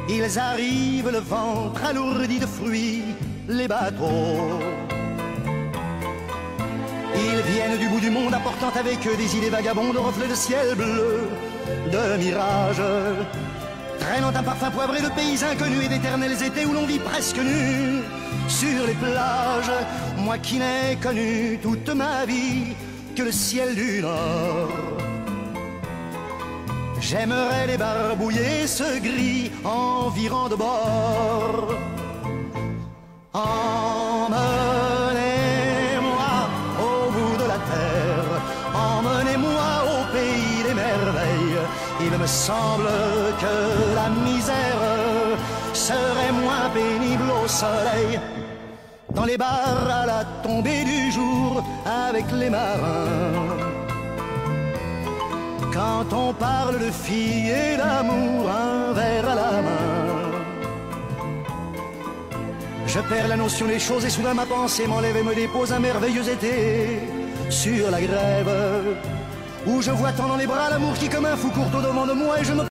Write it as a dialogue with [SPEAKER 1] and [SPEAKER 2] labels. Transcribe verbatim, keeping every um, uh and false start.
[SPEAKER 1] Ils arrivent le ventre alourdi de fruits, les bateaux. Ils viennent du bout du monde apportant avec eux des idées vagabondes, reflets de ciel bleu, de mirages, traînant un parfum poivré de pays inconnus et d'éternels étés où l'on vit presque nu sur les plages. Moi qui n'ai connu toute ma vie que le ciel du Nord, j'aimerais les barbouiller ce gris environ de bord. Emmenez-moi au bout de la terre, emmenez-moi au pays des merveilles. Il me semble que la misère serait moins pénible au soleil, dans les bars à la tombée du jour avec les marins. Quand on parle de filles et d'amour, un verre à la main, je perds la notion des choses et soudain ma pensée m'enlève et me dépose un merveilleux été sur la grève, où je vois tant dans les bras l'amour qui comme un fou court au devant de moi et je me